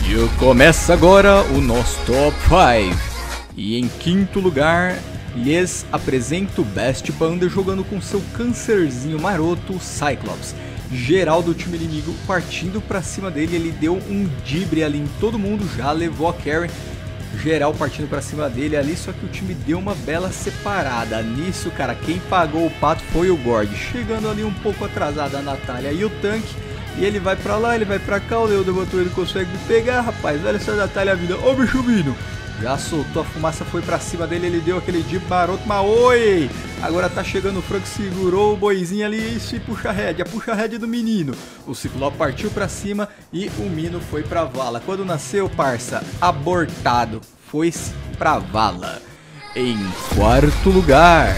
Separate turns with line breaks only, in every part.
E começa agora o nosso Top 5. E em quinto lugar, lhes apresento o Best Panda jogando com seu cancerzinho maroto, Cyclops. Geral do time inimigo partindo pra cima dele, ele deu um dibre ali em todo mundo, já levou a carry. Geral partindo pra cima dele ali, só que o time deu uma bela separada. Nisso, cara, quem pagou o pato foi o Gord. Chegando ali um pouco atrasada a Natália e o tanque. E ele vai pra lá, ele vai pra cá, o Leão levantou, ele consegue pegar, rapaz. Olha essa Natália a vida, ô bicho vindo. Já soltou a fumaça, foi pra cima dele, ele deu aquele dip maroto, mas oi! Agora tá chegando o Franco, segurou o boizinho ali, isso, e puxa a rédea do menino. O Ciclope partiu pra cima e o Mino foi pra vala. Quando nasceu, parça, abortado, foi-se pra vala. Em quarto lugar,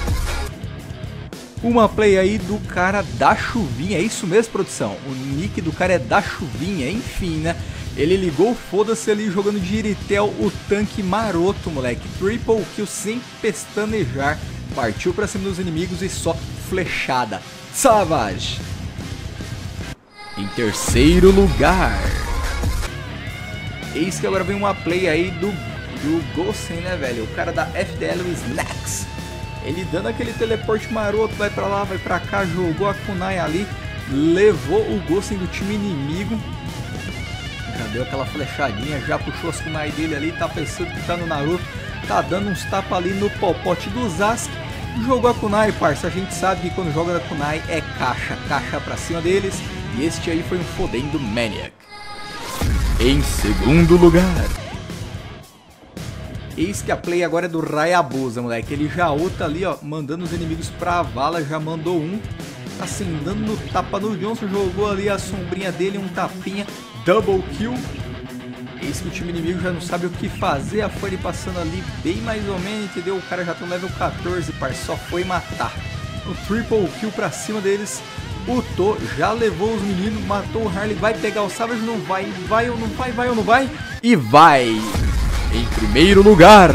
uma play aí do cara da chuvinha, é isso mesmo, produção? O nick do cara é da chuvinha, enfim, né? Ele ligou, foda-se ali, jogando de Iritel, o tanque maroto, moleque. Triple kill sem pestanejar. Partiu pra cima dos inimigos e só flechada. Savage! Em terceiro lugar, eis que agora vem uma play aí do Gosen, né, velho? O cara da FDL, o Snacks. Ele dando aquele teleporte maroto, vai pra lá, vai pra cá, jogou a kunai ali, levou o Gosen do time inimigo. Já deu aquela flechadinha, já puxou as kunai dele ali, tá pensando que tá no Naruto, tá dando uns tapas ali no popote do Sasuke. Jogou a kunai, parça, a gente sabe que quando joga na kunai é caixa pra cima deles. E este aí foi um fodendo Maniac. Em segundo lugar, eis que a play agora é do Hayabusa, moleque. Ele já outra ali, ó, mandando os inimigos pra vala, já mandou um. Tá assim, dando no tapa no Johnson, jogou ali a sombrinha dele, um tapinha, double kill. Eis que o time inimigo já não sabe o que fazer, a Fanny passando ali bem mais ou menos, entendeu? O cara já tá no level 14, parça, só foi matar. O triple kill pra cima deles. O To já levou os meninos, matou o Harley, vai pegar o Savage, não vai, vai ou não vai, vai ou não vai? E vai! Em primeiro lugar,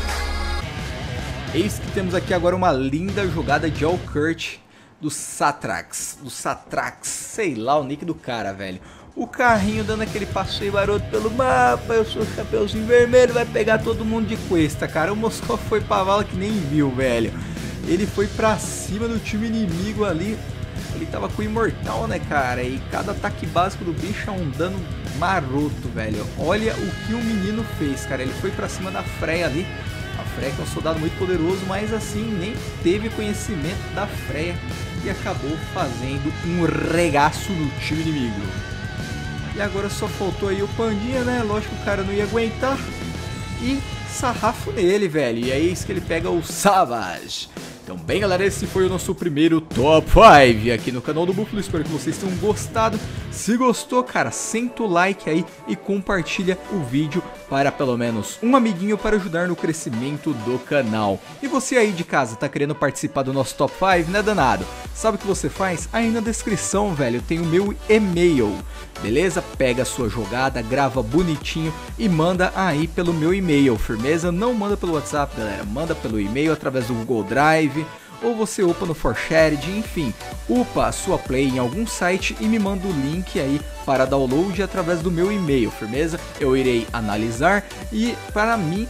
eis que temos aqui agora uma linda jogada de All-Kurt do Satrax, sei lá o nick do cara, velho. O carrinho dando aquele passeio maroto pelo mapa, eu sou o Chapeuzinho Vermelho, vai pegar todo mundo de cuesta, cara. O Moscou foi pra vala que nem viu, velho. Ele foi pra cima do time inimigo ali, ele tava com o Imortal, né, cara, e cada ataque básico do bicho é um dano maroto, velho. Olha o que o menino fez, cara, ele foi pra cima da Freya ali. A Freya que é um soldado muito poderoso, mas assim, nem teve conhecimento da Freya e acabou fazendo um regaço no time inimigo. E agora só faltou aí o Pandinha, né, lógico que o cara não ia aguentar, e sarrafo nele, velho, e é isso que ele pega o Savage. Então bem, galera, esse foi o nosso primeiro Top 5 aqui no canal do Búfalo. Espero que vocês tenham gostado. Se gostou, cara, senta o like aí e compartilha o vídeo para pelo menos um amiguinho para ajudar no crescimento do canal. E você aí de casa, tá querendo participar do nosso Top 5, né, danado? Sabe o que você faz? Aí na descrição, velho, tem o meu e-mail, beleza? Pega a sua jogada, grava bonitinho e manda aí pelo meu e-mail, firmeza? Não manda pelo WhatsApp, galera, manda pelo e-mail através do Google Drive, ou você upa no ForShared, enfim, upa a sua play em algum site e me manda o link aí para download através do meu e-mail, firmeza? Eu irei analisar e para mim,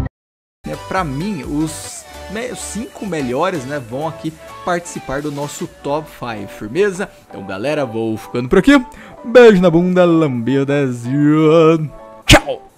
os 5 melhores, né, vão aqui participar do nosso Top 5, firmeza? Então galera, vou ficando por aqui, beijo na bunda, lambedas e tchau!